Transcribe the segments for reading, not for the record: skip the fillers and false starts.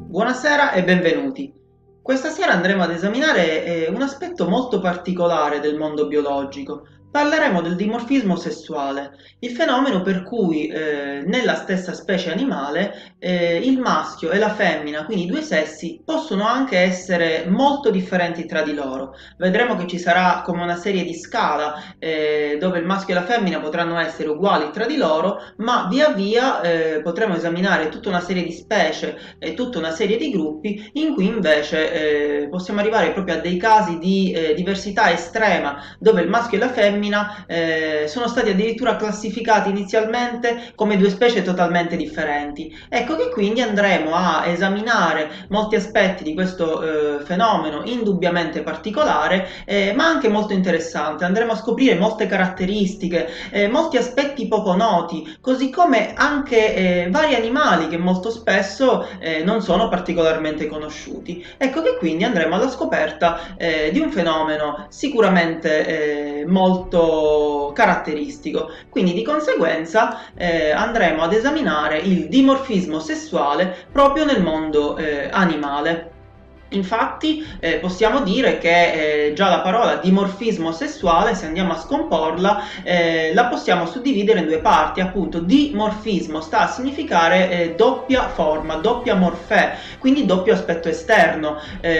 Buonasera e benvenuti. Questa sera andremo ad esaminare un aspetto molto particolare del mondo biologico. Parleremo del dimorfismo sessuale, il fenomeno per cui nella stessa specie animale il maschio e la femmina, quindi i due sessi, possono anche essere molto differenti tra di loro. Vedremo che ci sarà come una serie di scala dove il maschio e la femmina potranno essere uguali tra di loro, ma via via potremo esaminare tutta una serie di specie e tutta una serie di gruppi in cui invece possiamo arrivare proprio a dei casi di diversità estrema, dove il maschio e la femmina sono stati addirittura classificati inizialmente come due specie totalmente differenti. Ecco che quindi andremo a esaminare molti aspetti di questo fenomeno indubbiamente particolare, ma anche molto interessante. Andremo a scoprire molte caratteristiche, molti aspetti poco noti, così come anche vari animali che molto spesso non sono particolarmente conosciuti. Ecco che quindi andremo alla scoperta di un fenomeno sicuramente molto caratteristico. Quindi di conseguenza andremo ad esaminare il dimorfismo sessuale proprio nel mondo animale. Infatti possiamo dire che già la parola dimorfismo sessuale, se andiamo a scomporla, la possiamo suddividere in due parti. Appunto, dimorfismo sta a significare doppia forma, doppia morfè, quindi doppio aspetto esterno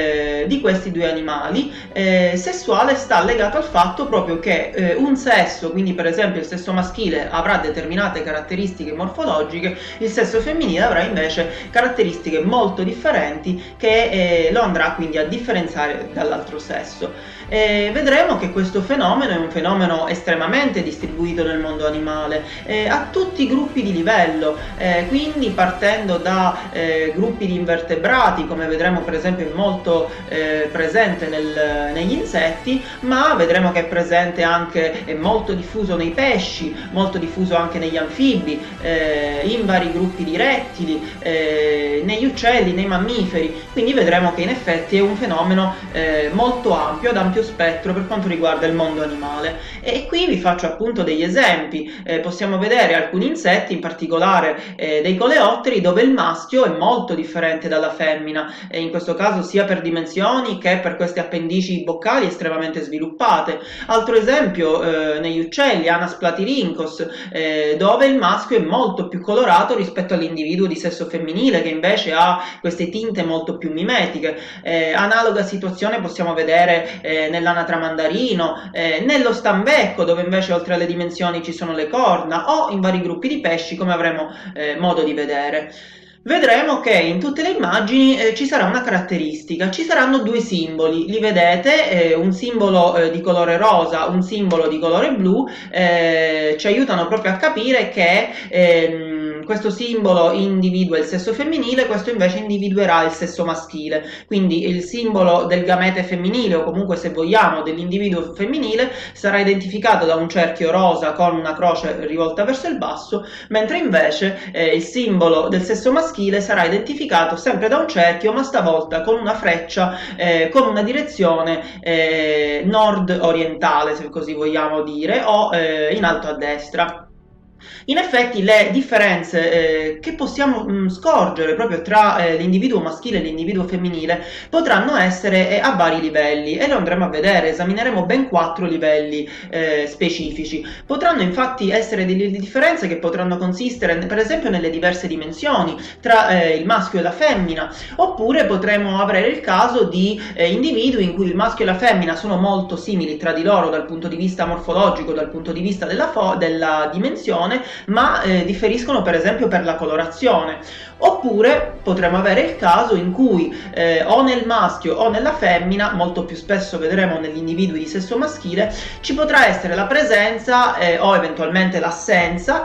di questi due animali. Sessuale sta legato al fatto proprio che un sesso, quindi per esempio il sesso maschile, avrà determinate caratteristiche morfologiche, il sesso femminile avrà invece caratteristiche molto differenti che lo andrà quindi a differenziare dall'altro sesso. Vedremo che questo fenomeno è un fenomeno estremamente distribuito nel mondo animale, a tutti i gruppi di livello, quindi partendo da gruppi di invertebrati, come vedremo per esempio è molto presente negli insetti, ma vedremo che è presente anche, è molto diffuso nei pesci, molto diffuso anche negli anfibi, in vari gruppi di rettili, negli uccelli, nei mammiferi. Quindi vedremo che in effetti è un fenomeno molto ampio, ad ampio spettro per quanto riguarda il mondo animale. E qui vi faccio appunto degli esempi. Possiamo vedere alcuni insetti, in particolare dei coleotteri, dove il maschio è molto differente dalla femmina, e in questo caso sia per dimensioni che per queste appendici boccali estremamente sviluppate. Altro esempio negli uccelli, Anas platyrhynchos, dove il maschio è molto più colorato rispetto all'individuo di sesso femminile, che invece ha queste tinte molto più mimetiche. Analoga situazione possiamo vedere nell'anatra mandarino, nello stambecco, dove invece oltre alle dimensioni ci sono le corna, o in vari gruppi di pesci, come avremo modo di vedere. Vedremo che in tutte le immagini ci sarà una caratteristica, ci saranno due simboli, li vedete, un simbolo di colore rosa, un simbolo di colore blu, ci aiutano proprio a capire che questo simbolo individua il sesso femminile, questo invece individuerà il sesso maschile. Quindi il simbolo del gamete femminile, o comunque se vogliamo dell'individuo femminile, sarà identificato da un cerchio rosa con una croce rivolta verso il basso, mentre invece il simbolo del sesso maschile sarà identificato sempre da un cerchio, ma stavolta con una freccia con una direzione nord-orientale, se così vogliamo dire, o in alto a destra. In effetti le differenze che possiamo scorgere proprio tra l'individuo maschile e l'individuo femminile potranno essere a vari livelli, e lo andremo a vedere. Esamineremo ben 4 livelli specifici. Potranno infatti essere delle differenze che potranno consistere per esempio nelle diverse dimensioni tra il maschio e la femmina, oppure potremo avere il caso di individui in cui il maschio e la femmina sono molto simili tra di loro dal punto di vista morfologico, dal punto di vista della dimensione, ma differiscono per esempio per la colorazione. Oppure potremo avere il caso in cui o nel maschio o nella femmina, molto più spesso vedremo negli individui di sesso maschile, ci potrà essere la presenza o eventualmente l'assenza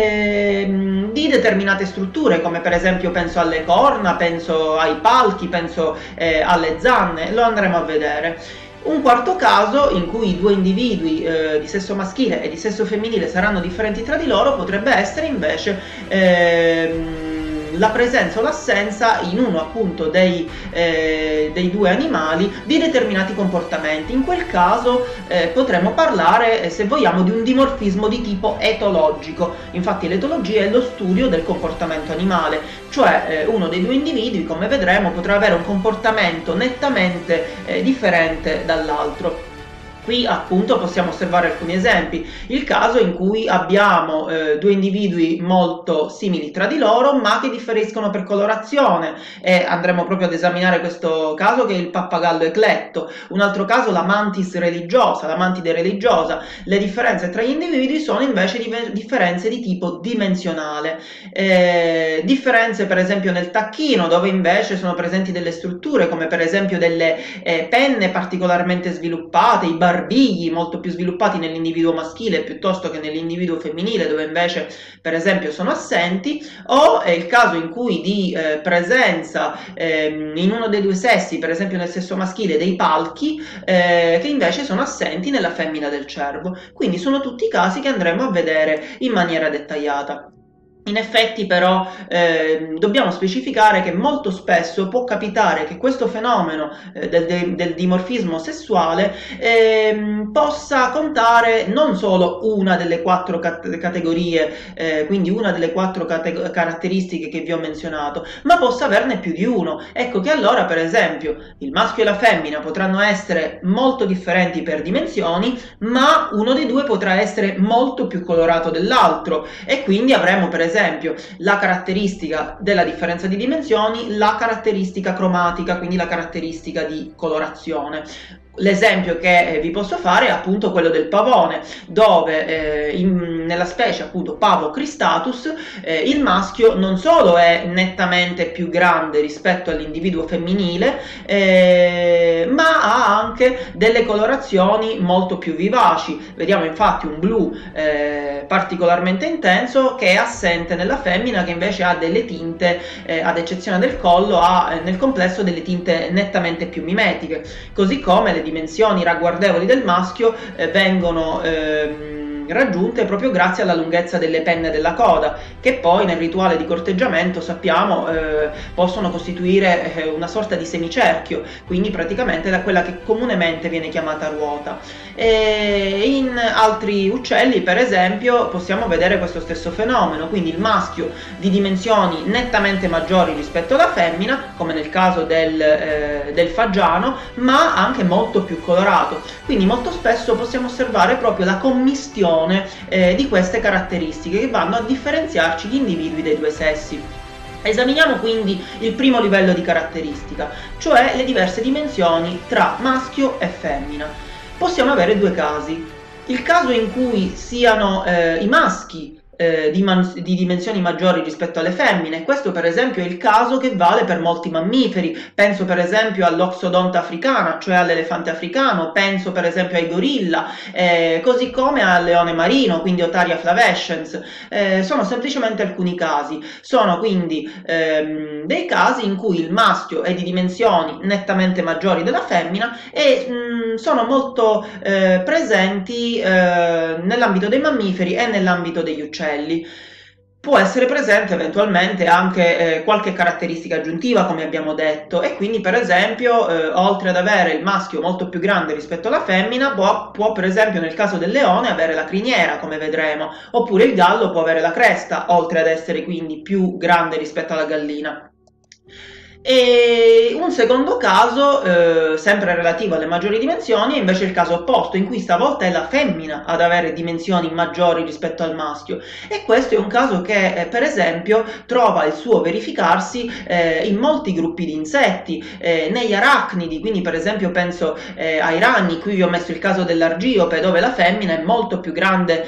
di determinate strutture, come per esempio penso alle corna, penso ai palchi, penso alle zanne. Lo andremo a vedere. Un quarto caso in cui i due individui di sesso maschile e di sesso femminile saranno differenti tra di loro potrebbe essere invece la presenza o l'assenza in uno appunto dei due animali di determinati comportamenti. In quel caso potremmo parlare, se vogliamo, di un dimorfismo di tipo etologico. Infatti l'etologia è lo studio del comportamento animale, cioè uno dei due individui, come vedremo, potrà avere un comportamento nettamente differente dall'altro. Qui appunto possiamo osservare alcuni esempi. Il caso in cui abbiamo due individui molto simili tra di loro ma che differiscono per colorazione, e andremo proprio ad esaminare questo caso, che è il pappagallo ecletto. Un altro caso, la mantis religiosa, la mantide religiosa. Le differenze tra gli individui sono invece differenze di tipo dimensionale. Differenze per esempio nel tacchino, dove invece sono presenti delle strutture come per esempio delle penne particolarmente sviluppate, i barbigli molto più sviluppati nell'individuo maschile piuttosto che nell'individuo femminile, dove invece per esempio sono assenti. O è il caso in cui di presenza in uno dei due sessi, per esempio nel sesso maschile, dei palchi che invece sono assenti nella femmina del cervo. Quindi sono tutti casi che andremo a vedere in maniera dettagliata. In effetti però dobbiamo specificare che molto spesso può capitare che questo fenomeno del dimorfismo sessuale possa contare non solo una delle quattro categorie, quindi una delle quattro caratteristiche che vi ho menzionato, ma possa averne più di uno. Ecco che allora per esempio il maschio e la femmina potranno essere molto differenti per dimensioni, ma uno dei due potrà essere molto più colorato dell'altro, e quindi avremo per esempio la caratteristica della differenza di dimensioni, la caratteristica cromatica, quindi la caratteristica di colorazione. L'esempio che vi posso fare è appunto quello del pavone, dove nella specie appunto Pavo cristatus il maschio non solo è nettamente più grande rispetto all'individuo femminile, ma ha anche delle colorazioni molto più vivaci. Vediamo infatti un blu particolarmente intenso che è assente nella femmina, che invece ha delle tinte, ad eccezione del collo, ha nel complesso delle tinte nettamente più mimetiche, così come le dimensioni ragguardevoli del maschio vengono raggiunte proprio grazie alla lunghezza delle penne della coda, che poi nel rituale di corteggiamento sappiamo possono costituire una sorta di semicerchio, quindi praticamente da quella che comunemente viene chiamata ruota. E in altri uccelli per esempio possiamo vedere questo stesso fenomeno, quindi il maschio di dimensioni nettamente maggiori rispetto alla femmina, come nel caso del fagiano, ma anche molto più colorato. Quindi molto spesso possiamo osservare proprio la commistione di queste caratteristiche che vanno a differenziarci gli individui dei due sessi. Esaminiamo quindi il primo livello di caratteristica, cioè le diverse dimensioni tra maschio e femmina. Possiamo avere due casi. Il caso in cui siano i maschi di dimensioni maggiori rispetto alle femmine. Questo per esempio è il caso che vale per molti mammiferi. Penso per esempio all'Oxodonta africana, cioè all'elefante africano, penso per esempio ai gorilla, così come al leone marino, quindi Otaria flavescens. Sono semplicemente alcuni casi. Sono quindi dei casi in cui il maschio è di dimensioni nettamente maggiori della femmina e sono molto presenti nell'ambito dei mammiferi e nell'ambito degli uccelli. Può essere presente eventualmente anche qualche caratteristica aggiuntiva, come abbiamo detto, e quindi per esempio oltre ad avere il maschio molto più grande rispetto alla femmina, può per esempio nel caso del leone avere la criniera, come vedremo, oppure il gallo può avere la cresta, oltre ad essere quindi più grande rispetto alla gallina. E un secondo caso, sempre relativo alle maggiori dimensioni, è invece il caso opposto, in cui stavolta è la femmina ad avere dimensioni maggiori rispetto al maschio, e questo è un caso che per esempio trova il suo verificarsi in molti gruppi di insetti, negli arachnidi, quindi per esempio penso ai ragni. Qui vi ho messo il caso dell'argiope, dove la femmina è molto più grande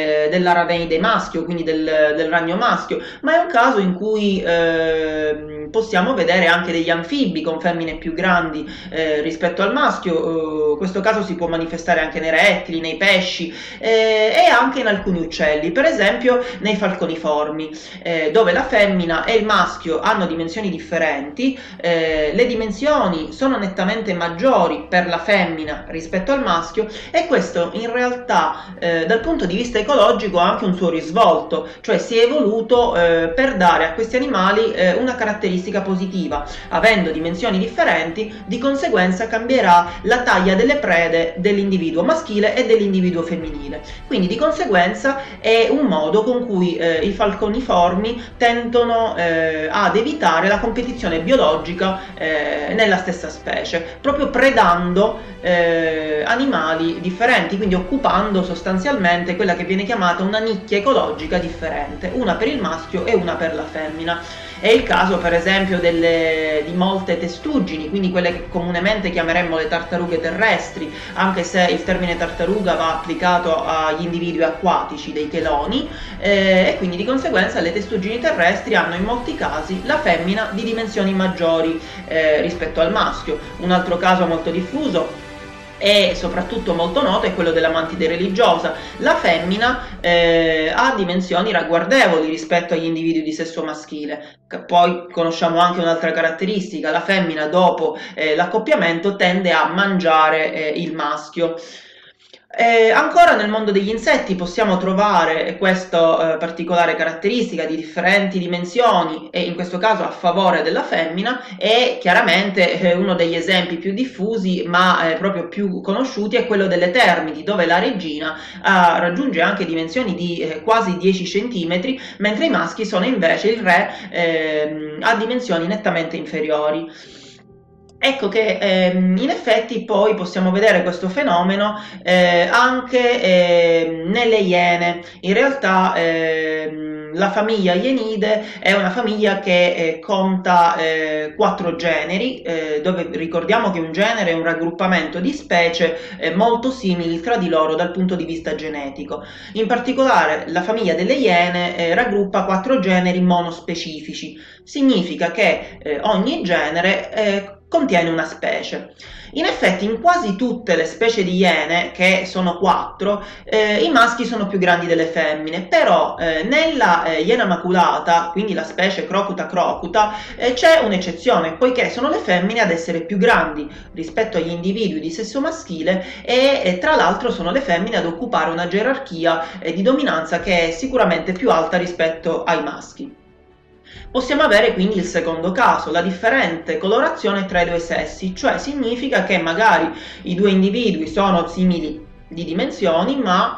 dell'araneide maschio, quindi del ragno maschio, ma è un caso in cui possiamo vedere anche degli anfibi con femmine più grandi rispetto al maschio. Questo caso si può manifestare anche nei rettili, nei pesci e anche in alcuni uccelli, per esempio nei falconiformi, dove la femmina e il maschio hanno dimensioni differenti. Le dimensioni sono nettamente maggiori per la femmina rispetto al maschio, e questo in realtà dal punto di vista ecologico ha anche un suo risvolto, cioè si è evoluto per dare a questi animali una caratteristica positiva. Avendo dimensioni differenti, di conseguenza cambierà la taglia delle prede dell'individuo maschile e dell'individuo femminile. Quindi di conseguenza è un modo con cui i falconiformi tendono ad evitare la competizione biologica nella stessa specie, proprio predando animali differenti, quindi occupando sostanzialmente quella che viene chiamata una nicchia ecologica differente, una per il maschio e una per la femmina. È il caso per esempio di molte testuggini, quindi quelle che comunemente chiameremmo le tartarughe terrestri, anche se il termine tartaruga va applicato agli individui acquatici dei cheloni, e quindi di conseguenza le testuggini terrestri hanno in molti casi la femmina di dimensioni maggiori rispetto al maschio. Un altro caso molto diffuso e soprattutto molto noto è quello della mantide religiosa. La femmina ha dimensioni ragguardevoli rispetto agli individui di sesso maschile. Poi conosciamo anche un'altra caratteristica: la femmina dopo l'accoppiamento tende a mangiare il maschio. Ancora nel mondo degli insetti possiamo trovare questa particolare caratteristica di differenti dimensioni, e in questo caso a favore della femmina, e chiaramente uno degli esempi più diffusi ma proprio più conosciuti è quello delle termiti, dove la regina raggiunge anche dimensioni di quasi 10 cm, mentre i maschi sono invece, il re ha dimensioni nettamente inferiori. Ecco che in effetti poi possiamo vedere questo fenomeno anche nelle iene. In realtà la famiglia Ienide è una famiglia che conta 4 generi, dove ricordiamo che un genere è un raggruppamento di specie molto simili tra di loro dal punto di vista genetico. In particolare la famiglia delle Iene raggruppa 4 generi monospecifici. Significa che ogni genere contiene una specie. In effetti in quasi tutte le specie di iene, che sono 4, i maschi sono più grandi delle femmine, però nella iena maculata, quindi la specie Crocuta crocuta, c'è un'eccezione, poiché sono le femmine ad essere più grandi rispetto agli individui di sesso maschile, e tra l'altro sono le femmine ad occupare una gerarchia di dominanza che è sicuramente più alta rispetto ai maschi. Possiamo avere quindi il secondo caso, la differente colorazione tra i due sessi, cioè significa che magari i due individui sono simili di dimensioni, ma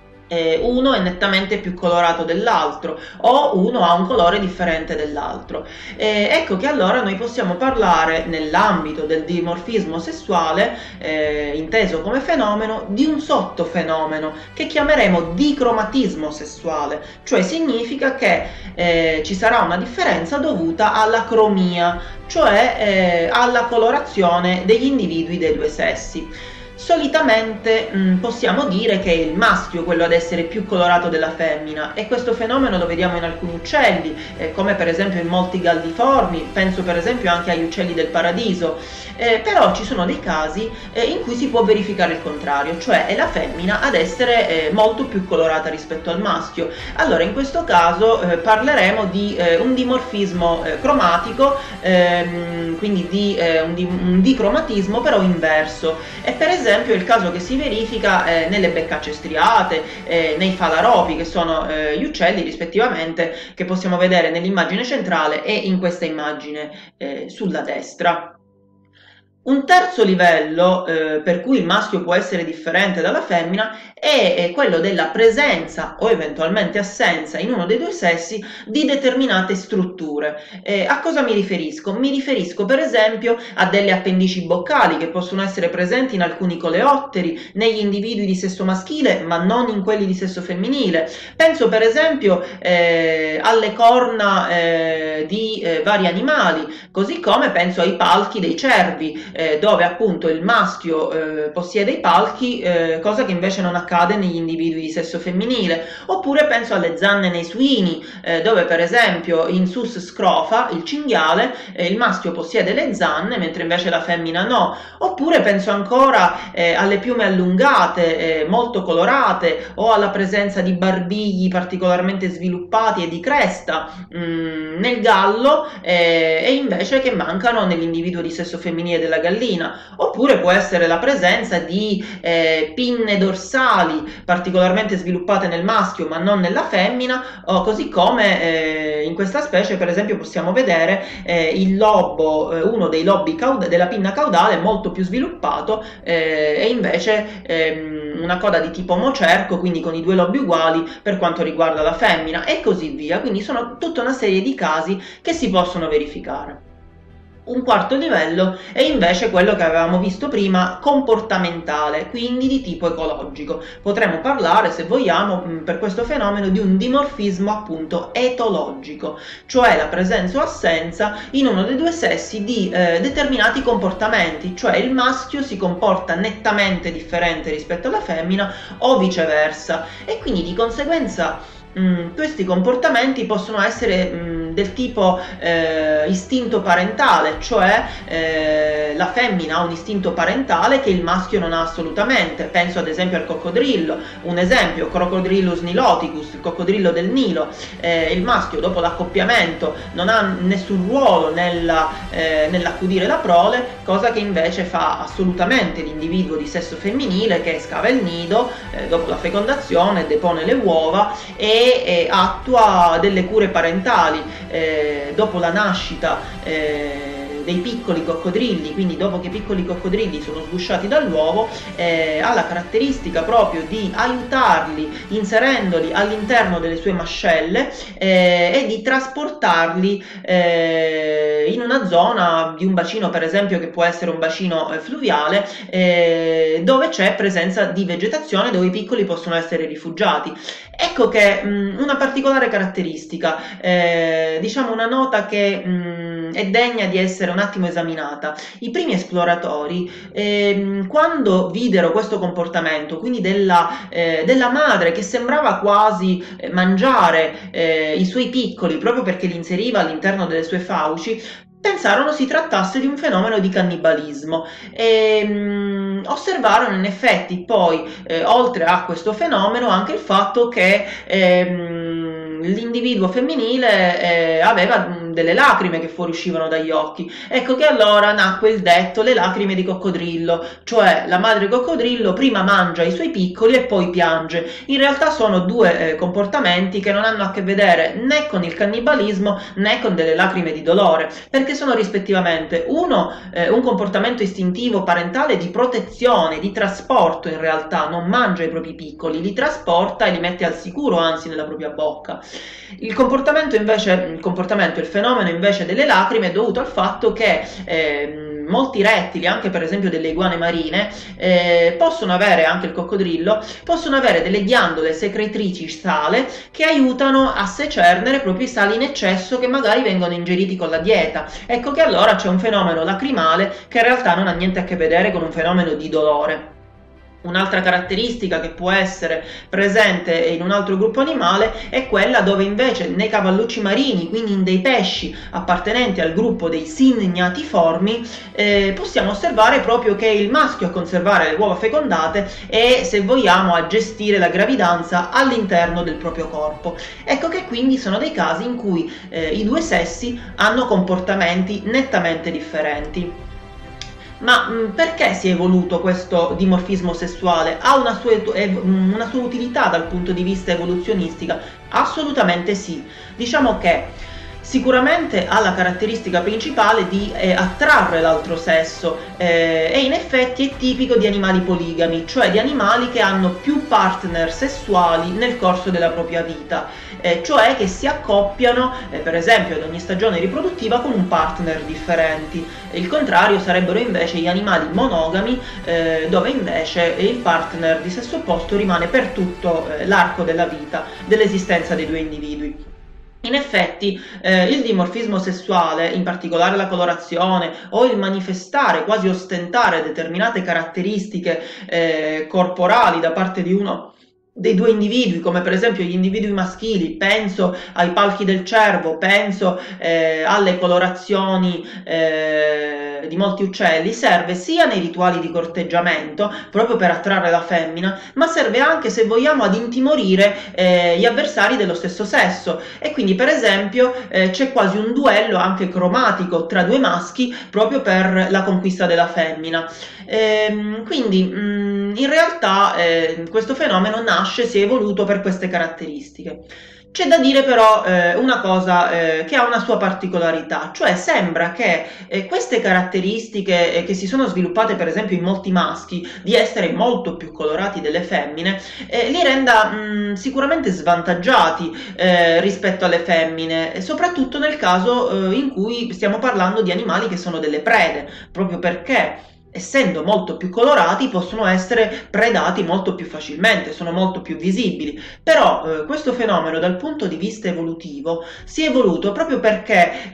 uno è nettamente più colorato dell'altro, o uno ha un colore differente dell'altro. Ecco che allora noi possiamo parlare, nell'ambito del dimorfismo sessuale, inteso come fenomeno, di un sottofenomeno che chiameremo dicromatismo sessuale, cioè significa che ci sarà una differenza dovuta alla cromia, cioè alla colorazione degli individui dei due sessi. Solitamente possiamo dire che è il maschio quello ad essere più colorato della femmina, e questo fenomeno lo vediamo in alcuni uccelli, come per esempio in molti galliformi, penso per esempio anche agli uccelli del paradiso, però ci sono dei casi in cui si può verificare il contrario, cioè è la femmina ad essere molto più colorata rispetto al maschio. Allora in questo caso parleremo di un dimorfismo cromatico, quindi di un dicromatismo però inverso, e per esempio è il caso che si verifica nelle beccacce striate, nei falaropi, che sono gli uccelli rispettivamente che possiamo vedere nell'immagine centrale e in questa immagine sulla destra. Un terzo livello per cui il maschio può essere differente dalla femmina è quello della presenza o eventualmente assenza in uno dei due sessi di determinate strutture. A cosa mi riferisco? Mi riferisco per esempio a delle appendici boccali che possono essere presenti in alcuni coleotteri, negli individui di sesso maschile ma non in quelli di sesso femminile. Penso per esempio alle corna di vari animali, così come penso ai palchi dei cervi, dove appunto il maschio possiede i palchi, cosa che invece non accade negli individui di sesso femminile. Oppure penso alle zanne nei suini, dove per esempio in Sus scrofa, il cinghiale, il maschio possiede le zanne mentre invece la femmina no. Oppure penso ancora alle piume allungate, molto colorate, o alla presenza di barbigli particolarmente sviluppati e di cresta nel gallo, e invece che mancano nell'individuo di sesso femminile della gallina. Oppure può essere la presenza di pinne dorsali particolarmente sviluppate nel maschio ma non nella femmina, o così come in questa specie per esempio possiamo vedere il lobo, uno dei lobi della pinna caudale molto più sviluppato, e invece una coda di tipo mocerco, quindi con i due lobi uguali per quanto riguarda la femmina, e così via. Quindi sono tutta una serie di casi che si possono verificare. Un quarto livello è invece quello che avevamo visto prima, comportamentale, quindi di tipo ecologico. Potremmo parlare, se vogliamo, per questo fenomeno di un dimorfismo appunto etologico, cioè la presenza o assenza in uno dei due sessi di determinati comportamenti, cioè il maschio si comporta nettamente differente rispetto alla femmina o viceversa, e quindi di conseguenza questi comportamenti possono essere del tipo istinto parentale, cioè la femmina ha un istinto parentale che il maschio non ha assolutamente. Penso ad esempio al coccodrillo, un esempio, Crocodrilus niloticus, il coccodrillo del Nilo. Il maschio dopo l'accoppiamento non ha nessun ruolo nell'accudire la prole, cosa che invece fa assolutamente l'individuo di sesso femminile, che scava il nido dopo la fecondazione, depone le uova e attua delle cure parentali dopo la nascita dei piccoli coccodrilli. Quindi dopo che i piccoli coccodrilli sono sgusciati dall'uovo, ha la caratteristica proprio di aiutarli inserendoli all'interno delle sue mascelle e di trasportarli in una zona di un bacino, per esempio, che può essere un bacino fluviale, dove c'è presenza di vegetazione, dove i piccoli possono essere rifugiati. Ecco che una particolare caratteristica, diciamo una nota che è degna di essere un attimo esaminata. I primi esploratori, quando videro questo comportamento, quindi della madre che sembrava quasi mangiare i suoi piccoli proprio perché li inseriva all'interno delle sue fauci, pensarono si trattasse di un fenomeno di cannibalismo e osservarono in effetti poi, oltre a questo fenomeno, anche il fatto che l'individuo femminile aveva delle lacrime che fuoriuscivano dagli occhi. Ecco che allora nacque il detto le lacrime di coccodrillo, cioè la madre coccodrillo prima mangia i suoi piccoli e poi piange. In realtà sono due comportamenti che non hanno a che vedere né con il cannibalismo né con delle lacrime di dolore, perché sono rispettivamente un comportamento istintivo parentale di protezione, di trasporto. In realtà non mangia i propri piccoli, li trasporta e li mette al sicuro, anzi nella propria bocca. Il fenomeno invece delle lacrime è dovuto al fatto che molti rettili, anche per esempio delle iguane marine, possono avere, anche il coccodrillo, possono avere delle ghiandole secretrici sale che aiutano a secernere proprio i sali in eccesso che magari vengono ingeriti con la dieta. Ecco che allora c'è un fenomeno lacrimale che in realtà non ha niente a che vedere con un fenomeno di dolore. Un'altra caratteristica che può essere presente in un altro gruppo animale è quella dove invece nei cavallucci marini, quindi in dei pesci appartenenti al gruppo dei signatiformi, possiamo osservare proprio che è il maschio a conservare le uova fecondate e, se vogliamo, a gestire la gravidanza all'interno del proprio corpo. Ecco che quindi sono dei casi in cui i due sessi hanno comportamenti nettamente differenti. Ma perché si è evoluto questo dimorfismo sessuale? Ha una sua utilità dal punto di vista evoluzionistico? Assolutamente sì. Diciamo che sicuramente ha la caratteristica principale di attrarre l'altro sesso, e in effetti è tipico di animali poligami, cioè di animali che hanno più partner sessuali nel corso della propria vita, cioè che si accoppiano per esempio ad ogni stagione riproduttiva con un partner differenti. Il contrario sarebbero invece gli animali monogami, dove invece il partner di sesso opposto rimane per tutto l'arco della vita dell'esistenza dei due individui. In effetti il dimorfismo sessuale, in particolare la colorazione o il manifestare, quasi ostentare determinate caratteristiche corporali da parte di uno dei due individui, come per esempio gli individui maschili, penso ai palchi del cervo, penso alle colorazioni di molti uccelli, serve sia nei rituali di corteggiamento, proprio per attrarre la femmina, ma serve anche, se vogliamo, ad intimorire gli avversari dello stesso sesso, e quindi per esempio c'è quasi un duello anche cromatico tra due maschi proprio per la conquista della femmina. Quindi in realtà questo fenomeno nasce, si è evoluto per queste caratteristiche. C'è da dire però una cosa che ha una sua particolarità, cioè sembra che queste caratteristiche che si sono sviluppate per esempio in molti maschi, di essere molto più colorati delle femmine, li renda sicuramente svantaggiati rispetto alle femmine, soprattutto nel caso in cui stiamo parlando di animali che sono delle prede, proprio perché essendo molto più colorati possono essere predati molto più facilmente, sono molto più visibili. Però questo fenomeno dal punto di vista evolutivo si è evoluto proprio perché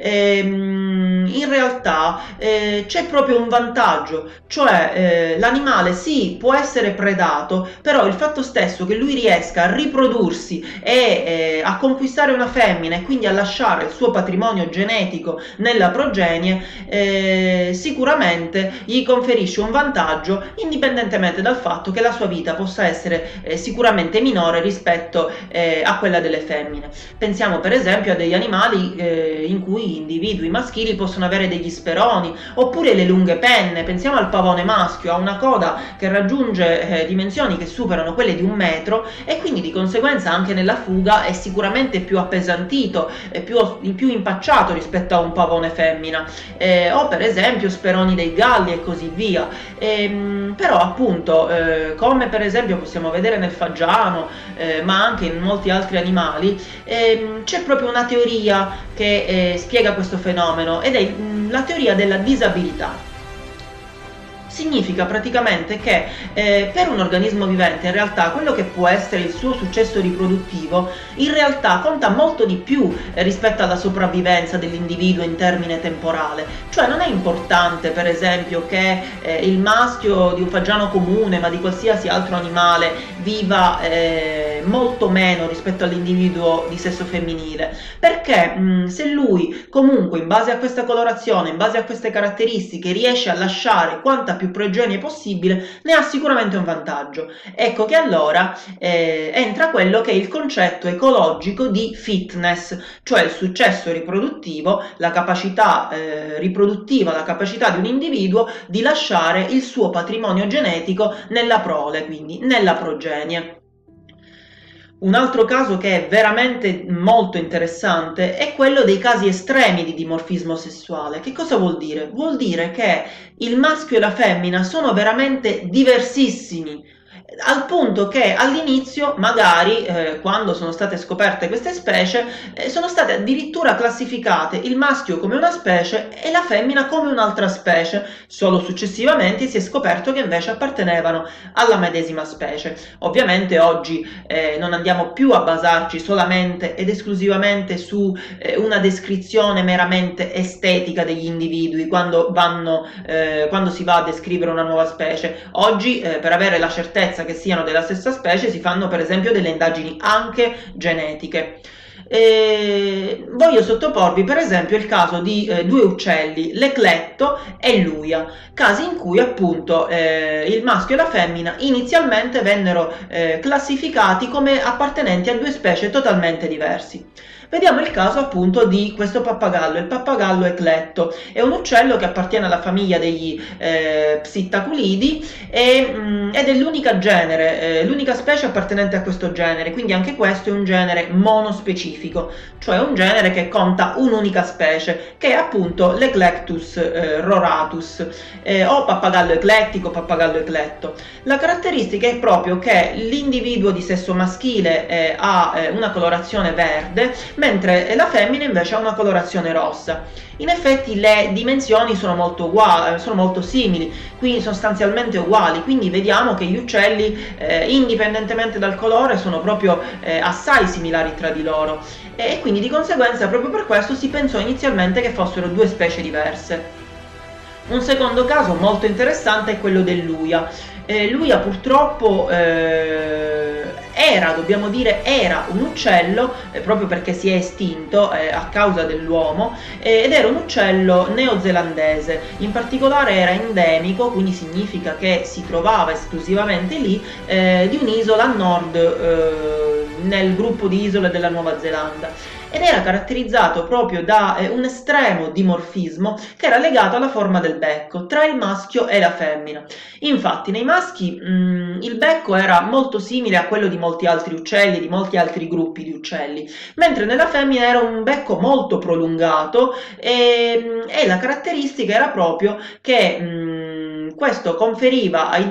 in realtà c'è proprio un vantaggio, cioè l'animale sì, può essere predato, però il fatto stesso che lui riesca a riprodursi e a conquistare una femmina e quindi a lasciare il suo patrimonio genetico nella progenie sicuramente gli conferisce un vantaggio, indipendentemente dal fatto che la sua vita possa essere sicuramente minore rispetto a quella delle femmine. Pensiamo per esempio a degli animali in cui gli individui maschili possono avere degli speroni, oppure le lunghe penne. Pensiamo al pavone maschio, ha una coda che raggiunge dimensioni che superano quelle di 1 metro, e quindi di conseguenza anche nella fuga è sicuramente più appesantito, più impacciato rispetto a un pavone femmina, o per esempio speroni dei galli e così via. Però appunto come per esempio possiamo vedere nel fagiano, ma anche in molti altri animali, c'è proprio una teoria che spiega questo fenomeno, ed è la teoria della disabilità. Significa praticamente che per un organismo vivente in realtà quello che può essere il suo successo riproduttivo in realtà conta molto di più rispetto alla sopravvivenza dell'individuo in termine temporale. Cioè non è importante per esempio che il maschio di un fagiano comune, ma di qualsiasi altro animale, viva molto meno rispetto all'individuo di sesso femminile, perché se lui comunque in base a questa colorazione, in base a queste caratteristiche, riesce a lasciare quanta più progenie possibile, ne ha sicuramente un vantaggio. Ecco che allora entra quello che è il concetto ecologico di fitness, cioè il successo riproduttivo, la capacità riproduttiva, la capacità di un individuo di lasciare il suo patrimonio genetico nella prole, quindi nella progenie. Un altro caso che è veramente molto interessante è quello dei casi estremi di dimorfismo sessuale. Che cosa vuol dire? Vuol dire che il maschio e la femmina sono veramente diversissimi, al punto che all'inizio, magari, quando sono state scoperte queste specie, sono state addirittura classificate il maschio come una specie e la femmina come un'altra specie. Solo successivamente si è scoperto che invece appartenevano alla medesima specie. Ovviamente oggi non andiamo più a basarci solamente ed esclusivamente su una descrizione meramente estetica degli individui quando si va a descrivere una nuova specie. Oggi, per avere la certezza che siano della stessa specie, si fanno per esempio delle indagini anche genetiche. Voglio sottoporvi per esempio il caso di due uccelli, l'ecletto e l'uia, casi in cui appunto il maschio e la femmina inizialmente vennero classificati come appartenenti a due specie totalmente diversi. Vediamo il caso appunto di questo pappagallo, il pappagallo ecletto. È un uccello che appartiene alla famiglia degli psittaculidi ed è l'unica specie appartenente a questo genere, quindi anche questo è un genere monospecifico, cioè un genere che conta un'unica specie, che è appunto l'Eclectus roratus, o pappagallo eclettico, pappagallo ecletto. La caratteristica è proprio che l'individuo di sesso maschile ha una colorazione verde, mentre la femmina invece ha una colorazione rossa. In effetti le dimensioni sono molto simili, quindi sostanzialmente uguali, quindi vediamo che gli uccelli, indipendentemente dal colore, sono proprio assai similari tra di loro, e quindi di conseguenza proprio per questo si pensò inizialmente che fossero due specie diverse. Un secondo caso molto interessante è quello dell'Uia. L'Uia purtroppo dobbiamo dire, era un uccello, proprio perché si è estinto a causa dell'uomo, ed era un uccello neozelandese, in particolare era endemico, quindi significa che si trovava esclusivamente lì, di un'isola a nord nel gruppo di isole della Nuova Zelanda, ed era caratterizzato proprio da un estremo dimorfismo che era legato alla forma del becco tra il maschio e la femmina. Infatti nei maschi il becco era molto simile a quello di molti altri uccelli, di molti altri gruppi di uccelli, mentre nella femmina era un becco molto prolungato, e la caratteristica era proprio che questo conferiva ai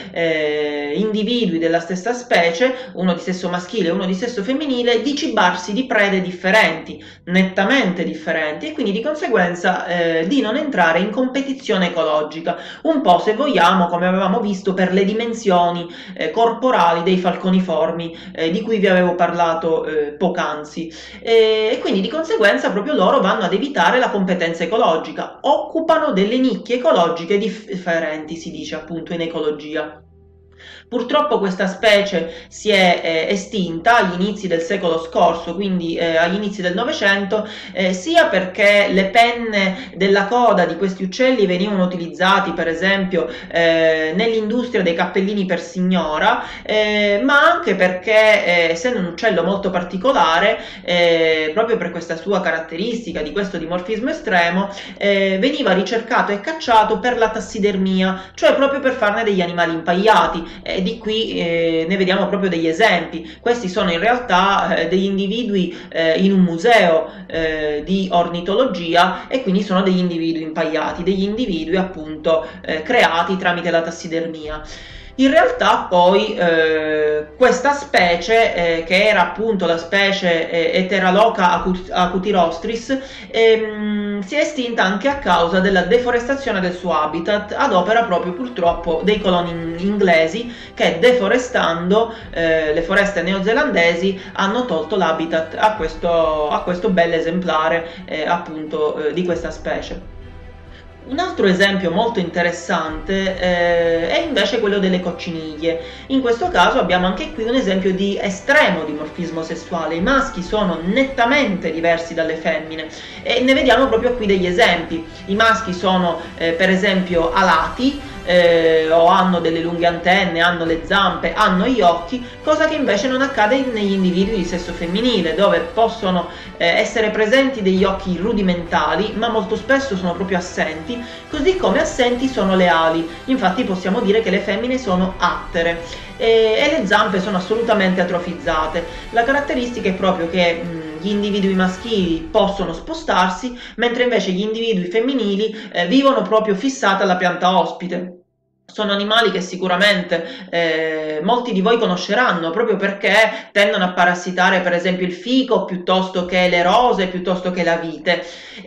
due individui della stessa specie, uno di sesso maschile e uno di sesso femminile, di cibarsi di prede differenti, nettamente differenti, e quindi di conseguenza di non entrare in competizione ecologica, un po', se vogliamo, come avevamo visto per le dimensioni corporali dei falconiformi di cui vi avevo parlato poc'anzi, e quindi di conseguenza proprio loro vanno ad evitare la competenza ecologica, occupano delle nicchie ecologiche differenti, si dice appunto in ecologia. Purtroppo questa specie si è estinta agli inizi del secolo scorso, quindi agli inizi del Novecento, sia perché le penne della coda di questi uccelli venivano utilizzati per esempio nell'industria dei cappellini per signora, ma anche perché essendo un uccello molto particolare, proprio per questa sua caratteristica di questo dimorfismo estremo, veniva ricercato e cacciato per la tassidermia, cioè proprio per farne degli animali impagliati. Di qui ne vediamo proprio degli esempi. Questi sono in realtà degli individui in un museo di ornitologia, e quindi sono degli individui impagliati, degli individui appunto creati tramite la tassidermia. In realtà poi questa specie, che era appunto la specie Heteraloca acutirostris, si è estinta anche a causa della deforestazione del suo habitat, ad opera proprio purtroppo dei coloni inglesi che, deforestando le foreste neozelandesi, hanno tolto l'habitat a questo bel esemplare appunto di questa specie. Un altro esempio molto interessante è invece quello delle cocciniglie. In questo caso abbiamo anche qui un esempio di estremo dimorfismo sessuale. I maschi sono nettamente diversi dalle femmine, e ne vediamo proprio qui degli esempi. I maschi sono per esempio alati, o hanno delle lunghe antenne, hanno le zampe, hanno gli occhi, cosa che invece non accade negli individui di sesso femminile, dove possono essere presenti degli occhi rudimentali, ma molto spesso sono proprio assenti, così come assenti sono le ali. Infatti possiamo dire che le femmine sono attere e le zampe sono assolutamente atrofizzate. La caratteristica è proprio che gli individui maschili possono spostarsi, mentre invece gli individui femminili vivono proprio fissati alla pianta ospite. Sono animali che sicuramente molti di voi conosceranno, proprio perché tendono a parassitare per esempio il fico piuttosto che le rose, piuttosto che la vite,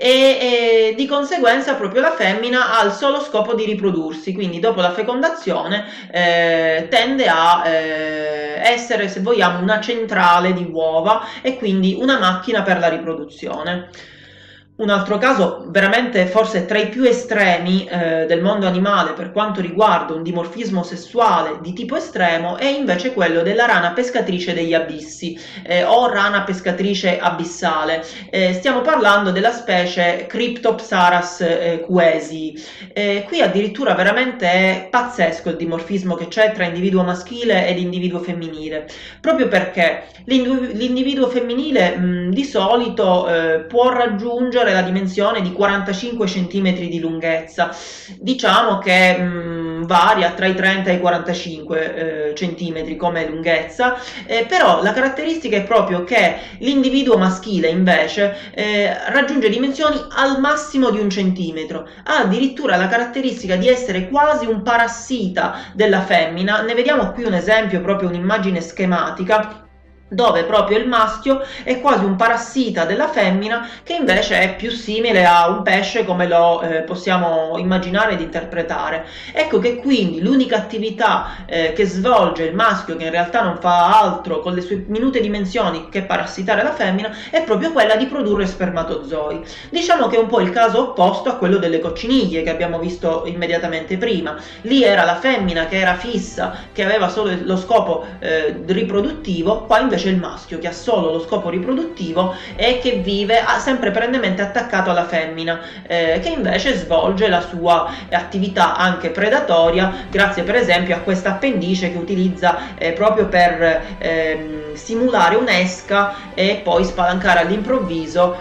e di conseguenza proprio la femmina ha il solo scopo di riprodursi, quindi dopo la fecondazione tende a essere, se vogliamo, una centrale di uova e quindi una macchina per la riproduzione. Un altro caso veramente forse tra i più estremi del mondo animale per quanto riguarda un dimorfismo sessuale di tipo estremo è invece quello della rana pescatrice degli abissi, o rana pescatrice abissale. Stiamo parlando della specie Cryptopsaras quesii. Qui addirittura veramente è pazzesco il dimorfismo che c'è tra individuo maschile ed individuo femminile, proprio perché l'individuo femminile di solito può raggiungere la dimensione di 45 cm di lunghezza. Diciamo che varia tra i 30 e i 45 cm come lunghezza, però la caratteristica è proprio che l'individuo maschile invece raggiunge dimensioni al massimo di 1 centimetro, ha addirittura la caratteristica di essere quasi un parassita della femmina. Ne vediamo qui un esempio, proprio un'immagine schematica dove proprio il maschio è quasi un parassita della femmina, che invece è più simile a un pesce come lo possiamo immaginare ed interpretare. Ecco che quindi l'unica attività che svolge il maschio, che in realtà non fa altro con le sue minute dimensioni che parassitare la femmina, è proprio quella di produrre spermatozoi. Diciamo che è un po' il caso opposto a quello delle cocciniglie che abbiamo visto immediatamente prima. Lì era la femmina che era fissa, che aveva solo lo scopo riproduttivo, qua invece il maschio che ha solo lo scopo riproduttivo e che vive sempre perennemente attaccato alla femmina, che invece svolge la sua attività anche predatoria grazie per esempio a questa appendice che utilizza proprio per simulare un'esca e poi spalancare all'improvviso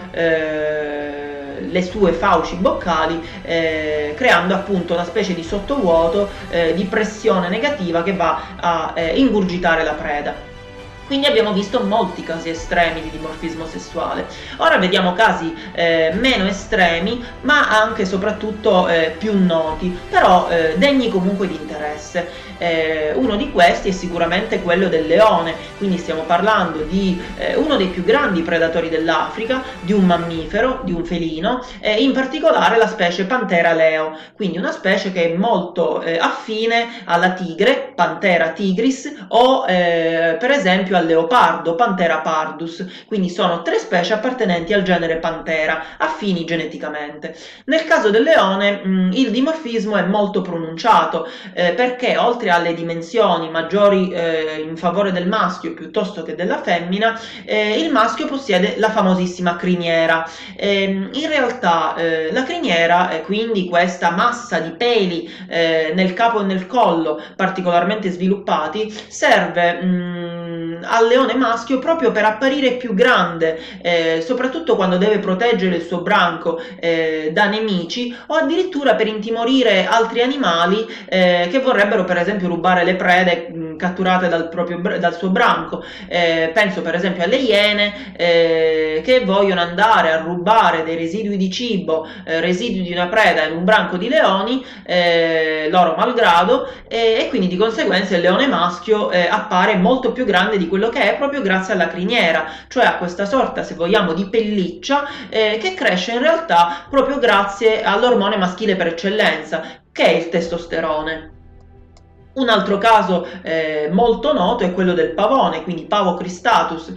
le sue fauci boccali, creando appunto una specie di sottovuoto di pressione negativa che va a ingurgitare la preda. Quindi abbiamo visto molti casi estremi di dimorfismo sessuale. Ora vediamo casi meno estremi, ma anche e soprattutto più noti, però degni comunque di interesse. Uno di questi è sicuramente quello del leone, quindi stiamo parlando di uno dei più grandi predatori dell'Africa, di un mammifero, di un felino, in particolare la specie Panthera leo, quindi una specie che è molto affine alla tigre, Panthera tigris, o per esempio al leopardo, Panthera pardus, quindi sono tre specie appartenenti al genere Panthera, affini geneticamente. Nel caso del leone il dimorfismo è molto pronunciato perché oltre alle dimensioni maggiori in favore del maschio piuttosto che della femmina, il maschio possiede la famosissima criniera. In realtà la criniera, quindi questa massa di peli nel capo e nel collo particolarmente sviluppati, serve al leone maschio proprio per apparire più grande, soprattutto quando deve proteggere il suo branco da nemici o addirittura per intimorire altri animali che vorrebbero per esempio rubare le prede catturate dal suo branco. Penso per esempio alle iene che vogliono andare a rubare dei residui di cibo, residui di una preda in un branco di leoni, loro malgrado, e quindi di conseguenza il leone maschio appare molto più grande di quello che è proprio grazie alla criniera, cioè a questa sorta, se vogliamo, di pelliccia che cresce in realtà proprio grazie all'ormone maschile per eccellenza, che è il testosterone. Un altro caso molto noto è quello del pavone, quindi Pavo cristatus,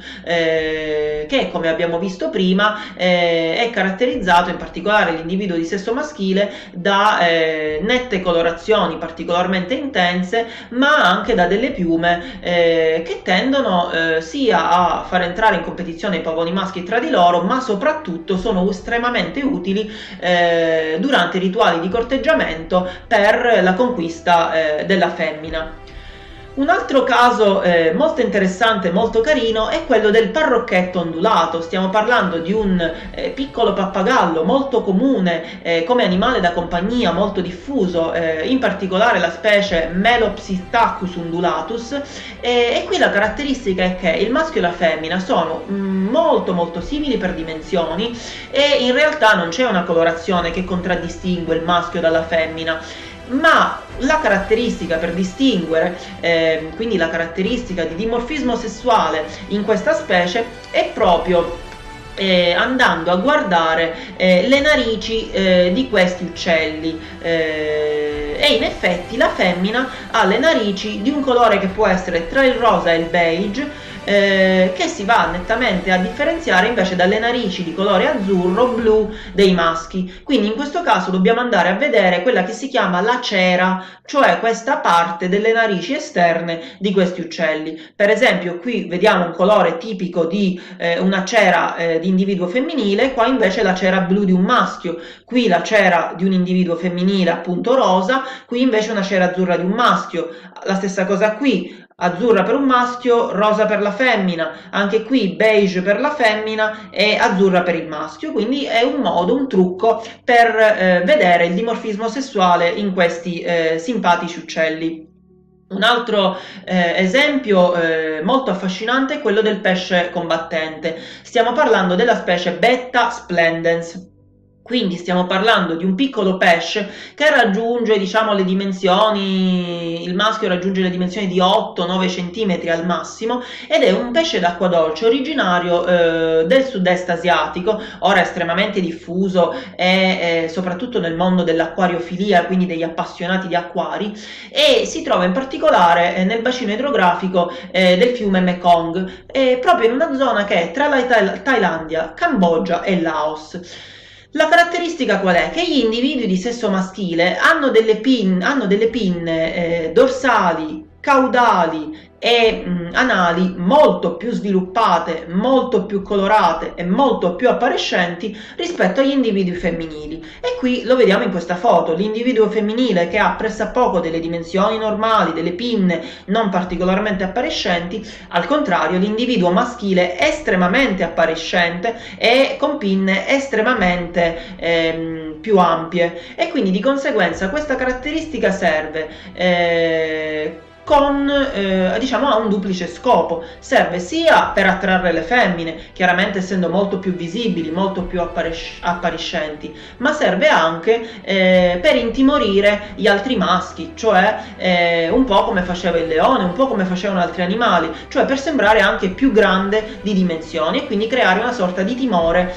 che come abbiamo visto prima è caratterizzato, in particolare l'individuo di sesso maschile, da nette colorazioni particolarmente intense, ma anche da delle piume che tendono sia a far entrare in competizione i pavoni maschi tra di loro, ma soprattutto sono estremamente utili durante i rituali di corteggiamento per la conquista della femmina. Un altro caso molto interessante, molto carino, è quello del parrocchetto ondulato. Stiamo parlando di un piccolo pappagallo molto comune come animale da compagnia, molto diffuso, in particolare la specie Melopsittacus undulatus, e qui la caratteristica è che il maschio e la femmina sono molto simili per dimensioni e in realtà non c'è una colorazione che contraddistingue il maschio dalla femmina, ma la caratteristica per distinguere, quindi la caratteristica di dimorfismo sessuale in questa specie è proprio andando a guardare le narici di questi uccelli, e in effetti la femmina ha le narici di un colore che può essere tra il rosa e il beige, che si va nettamente a differenziare invece dalle narici di colore azzurro-blu dei maschi. Quindi in questo caso dobbiamo andare a vedere quella che si chiama la cera, cioè questa parte delle narici esterne di questi uccelli. Per esempio qui vediamo un colore tipico di una cera di individuo femminile, qua invece la cera blu di un maschio, qui la cera di un individuo femminile appunto rosa, qui invece una cera azzurra di un maschio, la stessa cosa qui, azzurra per un maschio, rosa per la femmina, anche qui beige per la femmina e azzurra per il maschio, quindi è un modo, un trucco per vedere il dimorfismo sessuale in questi simpatici uccelli. Un altro esempio molto affascinante è quello del pesce combattente. Stiamo parlando della specie Betta splendens. Quindi stiamo parlando di un piccolo pesce che raggiunge, diciamo, le dimensioni, il maschio raggiunge le dimensioni di 8-9 cm al massimo, ed è un pesce d'acqua dolce originario del sud-est asiatico, ora estremamente diffuso e soprattutto nel mondo dell'acquariofilia, quindi degli appassionati di acquari, e si trova in particolare nel bacino idrografico del fiume Mekong, proprio in una zona che è tra la Thailandia, Cambogia e Laos. La caratteristica qual è? Che gli individui di sesso maschile hanno delle pinne dorsali, caudali e anali molto più sviluppate, molto più colorate e molto più appariscenti rispetto agli individui femminili. E qui lo vediamo in questa foto: l'individuo femminile che ha pressappoco delle dimensioni normali, delle pinne non particolarmente appariscenti, al contrario l'individuo maschile è estremamente appariscente e con pinne estremamente più ampie, e quindi di conseguenza questa caratteristica serve diciamo, ha un duplice scopo. Serve sia per attrarre le femmine, chiaramente essendo molto più visibili, molto più appariscenti, ma serve anche per intimorire gli altri maschi, cioè un po' come faceva il leone, un po' come facevano altri animali, cioè per sembrare anche più grande di dimensioni e quindi creare una sorta di timore,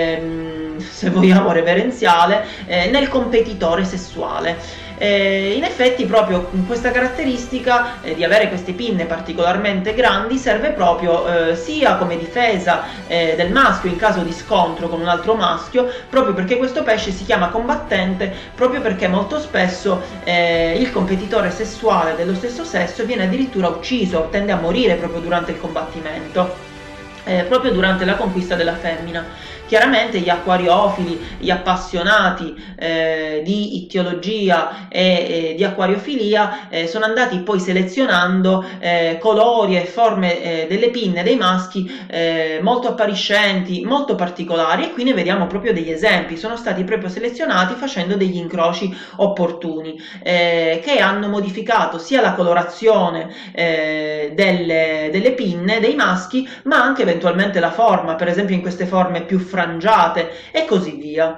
se vogliamo reverenziale, nel competitore sessuale. In effetti proprio questa caratteristica di avere queste pinne particolarmente grandi serve proprio sia come difesa del maschio in caso di scontro con un altro maschio, proprio perché questo pesce si chiama combattente, proprio perché molto spesso il competitore sessuale dello stesso sesso viene addirittura ucciso, tende a morire proprio durante il combattimento. Proprio durante la conquista della femmina. Chiaramente gli acquariofili, gli appassionati di ittiologia e di acquariofilia sono andati poi selezionando colori e forme delle pinne dei maschi molto appariscenti, molto particolari, e qui ne vediamo proprio degli esempi. Sono stati proprio selezionati facendo degli incroci opportuni che hanno modificato sia la colorazione delle pinne dei maschi, ma anche eventualmente la forma, per esempio in queste forme più frangiate e così via.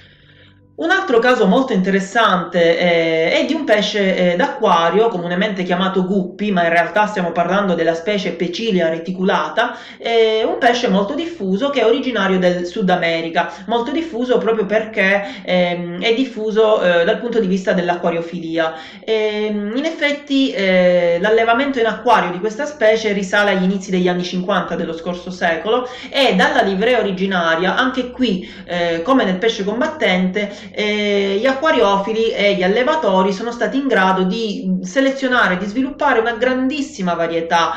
Un altro caso molto interessante è di un pesce d'acquario, comunemente chiamato guppy, ma in realtà stiamo parlando della specie Pecilia reticulata, un pesce molto diffuso che è originario del Sud America, molto diffuso proprio perché è diffuso dal punto di vista dell'acquariofilia. In effetti l'allevamento in acquario di questa specie risale agli inizi degli anni 50 dello scorso secolo, e dalla livrea originaria, anche qui come nel pesce combattente, gli acquariofili e gli allevatori sono stati in grado di selezionare, di sviluppare una grandissima varietà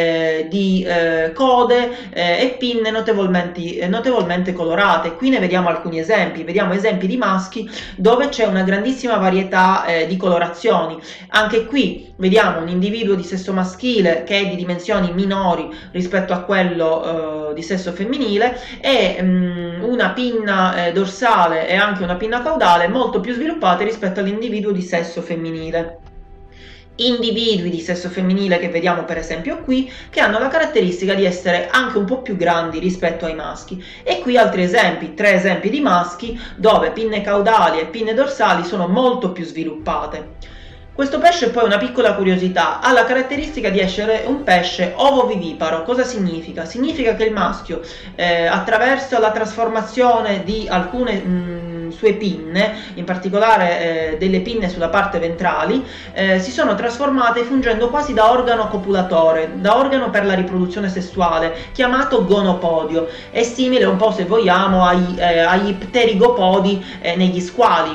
di code e pinne notevolmente colorate. Qui ne vediamo alcuni esempi, vediamo esempi di maschi dove c'è una grandissima varietà di colorazioni. Anche qui vediamo un individuo di sesso maschile che è di dimensioni minori rispetto a quello di sesso femminile, e una pinna dorsale e anche una pinna caudale molto più sviluppate rispetto all'individuo di sesso femminile. Individui di sesso femminile che vediamo per esempio qui, che hanno la caratteristica di essere anche un po' più grandi rispetto ai maschi. E qui altri esempi, 3 esempi di maschi dove pinne caudali e pinne dorsali sono molto più sviluppate. Questo pesce, poi, una piccola curiosità, ha la caratteristica di essere un pesce ovoviviparo. Cosa significa? Significa che il maschio, attraverso la trasformazione di alcune sue pinne, in particolare delle pinne sulla parte ventrali, si sono trasformate fungendo quasi da organo copulatore, da organo per la riproduzione sessuale, chiamato gonopodio. È simile un po', se vogliamo, agli pterigopodi negli squali,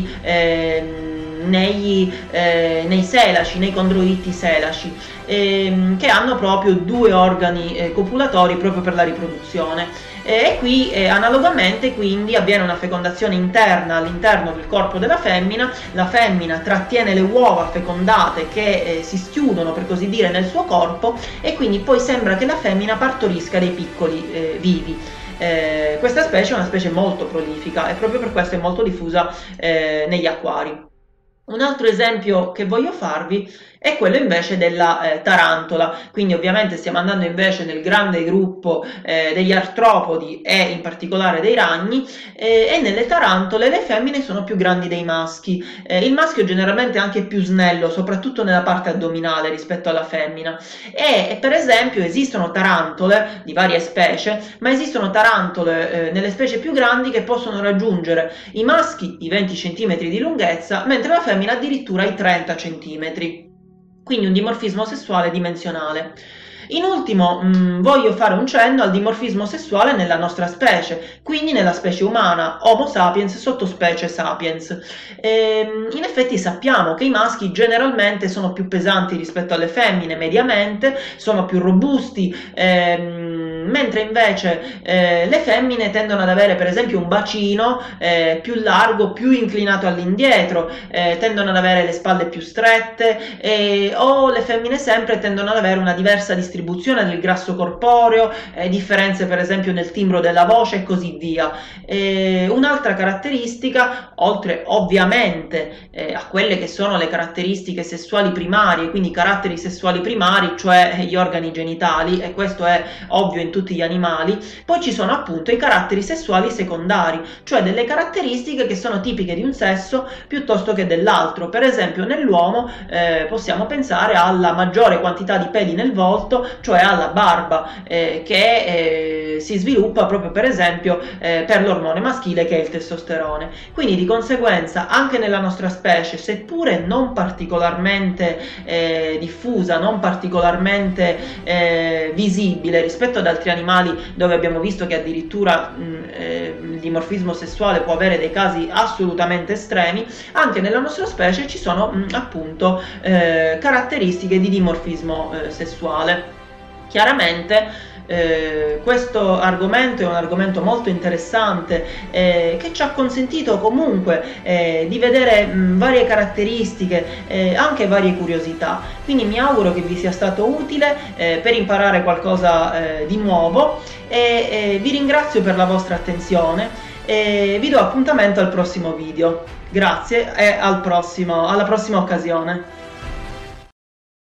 quindi nei selaci, nei condroiti selaci, che hanno proprio 2 organi copulatori proprio per la riproduzione. E qui analogamente quindi avviene una fecondazione interna all'interno del corpo della femmina, la femmina trattiene le uova fecondate che si schiudono, per così dire, nel suo corpo, e quindi poi sembra che la femmina partorisca dei piccoli vivi. Questa specie è una specie molto prolifica e proprio per questo è molto diffusa negli acquari. Un altro esempio che voglio farvi e quello invece della tarantola. Quindi ovviamente stiamo andando invece nel grande gruppo degli artropodi e in particolare dei ragni, e nelle tarantole le femmine sono più grandi dei maschi. Il maschio generalmente è anche più snello, soprattutto nella parte addominale rispetto alla femmina. E per esempio esistono tarantole di varie specie, ma esistono tarantole nelle specie più grandi che possono raggiungere i maschi i 20 cm di lunghezza, mentre la femmina addirittura i 30 cm. Quindi un dimorfismo sessuale dimensionale. In ultimo, voglio fare un cenno al dimorfismo sessuale nella nostra specie, quindi nella specie umana, Homo sapiens sottospecie sapiens. In effetti sappiamo che i maschi generalmente sono più pesanti rispetto alle femmine, mediamente, sono più robusti, mentre invece le femmine tendono ad avere per esempio un bacino più largo, più inclinato all'indietro, tendono ad avere le spalle più strette, o le femmine sempre tendono ad avere una diversa distribuzione del grasso corporeo, differenze per esempio nel timbro della voce e così via. Un'altra caratteristica, oltre ovviamente a quelle che sono le caratteristiche sessuali primarie, quindi i caratteri sessuali primari, cioè gli organi genitali, e questo è ovvio in tutti gli animali, poi ci sono appunto i caratteri sessuali secondari, cioè delle caratteristiche che sono tipiche di un sesso piuttosto che dell'altro. Per esempio nell'uomo possiamo pensare alla maggiore quantità di peli nel volto, cioè alla barba, che si sviluppa proprio per esempio per l'ormone maschile che è il testosterone. Quindi di conseguenza anche nella nostra specie, seppure non particolarmente diffusa, non particolarmente visibile rispetto ad altri animali dove abbiamo visto che addirittura il dimorfismo sessuale può avere dei casi assolutamente estremi, anche nella nostra specie ci sono appunto caratteristiche di dimorfismo sessuale. Chiaramente questo argomento è un argomento molto interessante che ci ha consentito comunque di vedere varie caratteristiche, anche varie curiosità. Quindi mi auguro che vi sia stato utile per imparare qualcosa di nuovo e vi ringrazio per la vostra attenzione e vi do appuntamento al prossimo video. Grazie e alla prossima occasione.